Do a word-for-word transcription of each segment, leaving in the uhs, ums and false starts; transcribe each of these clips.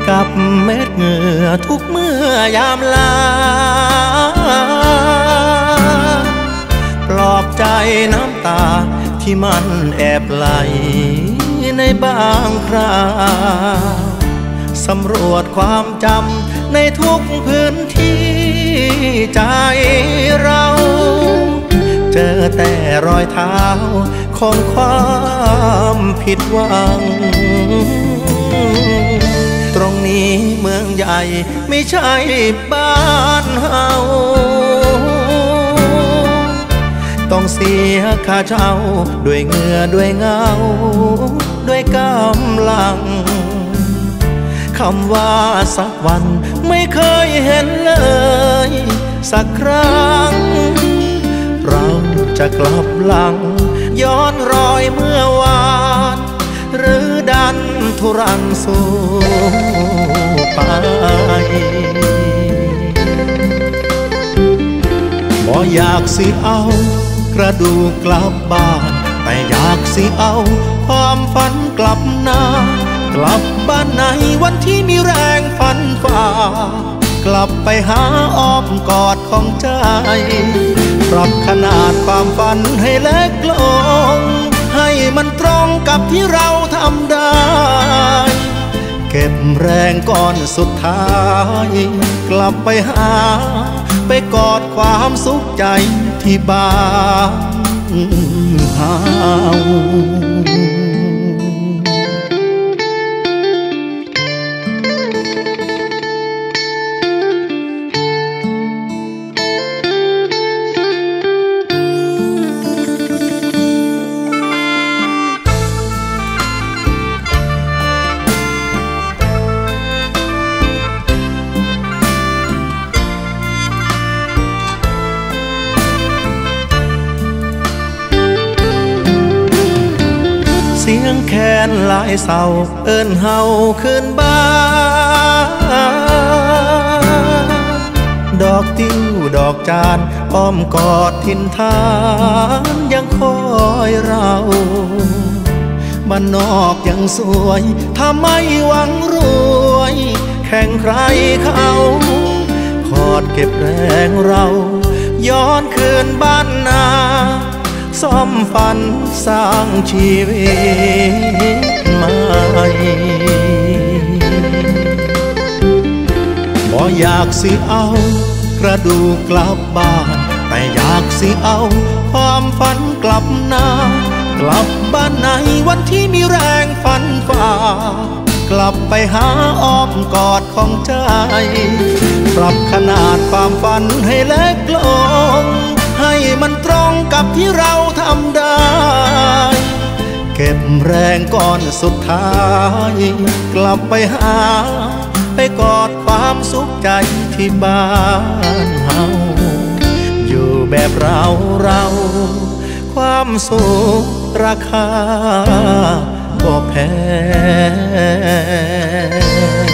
กับเม็ดเหงื่อทุกเมื่อยามลาปลอบใจน้ำตาที่มันแอบไหลในบางคราสำรวจความจำในทุกพื้นที่ใจเราเจอแต่รอยเท้าของความผิดหวังตรงนี้เมืองใหญ่ไม่ใช่บ้านเฮาต้องเสียค่าเช่าด้วยเหงื่อด้วยเงาด้วยกำลังคำว่าสักวันไม่เคยเห็นเลยสักครั้งเราจะกลับหลังย้อนรอยเมื่อวานหรือดันทุรังสู้ไปบ่อยากสิเอากระดูกกลับบ้านแต่อยากสิเอาความฝันกลับหน้ากลับบ้านในวันที่มีแรงฝันฝ่ากลับไปหาอ้อมกอดของใจปรับขนาดความฝันให้เล็กลงให้มันตรงกับที่เราทำได้เก็บแรงก่อนสุดท้ายกลับไปหาไปกอดความสุขใจที่บ้านเฮาเสียงแคนหลายเศร้าเอิ้นเฮาขึ้นบ้านดอกติ้วดอกจานอ้อมกอดทินทานยังคอยเราบ้านนอกยังสวยถ้าไม่หวังรวยแข่งใครเขาขอดเก็บแรงเราย้อนคืนบ้านนาซ่อมฝันสร้างชีวิตใหม่บ่อยากสิเอากระดูกกลับบ้านแต่อยากสิเอาความฝันกลับหน้ากลับบ้านในวันที่มีแรงฝันฝ่ากลับไปหาอ้อมกอดของใจปรับขนาดความฝันให้เล็กลงให้มันตรงกับที่เราทำได้เก็บแรงก่อนสุดท้ายกลับไปหาไปกอดความสุขใจที่บ้านเฮาอยู่แบบเราเราความสุขราคาบ่แพง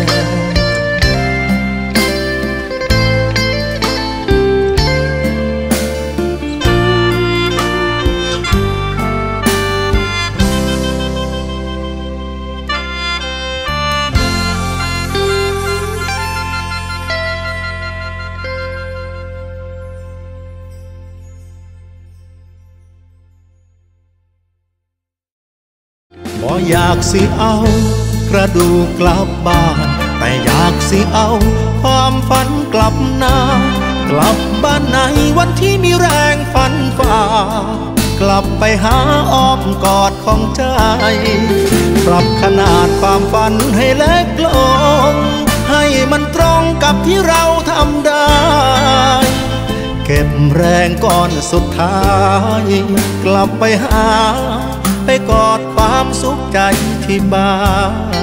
บ่อยากสิเอากระดูกกลับบ้านแต่อยากสิเอาความฝันกลับหน้ากลับบ้านในวันที่มีแรงฝันฝ่ากลับไปหาอ้อมกอดของใจปรับขนาดความฝันให้เล็กลงให้มันตรงกับที่เราทำได้เก็บแรงก่อนสุดท้ายกลับไปหาไปกอดความสุขใจที่บ้าน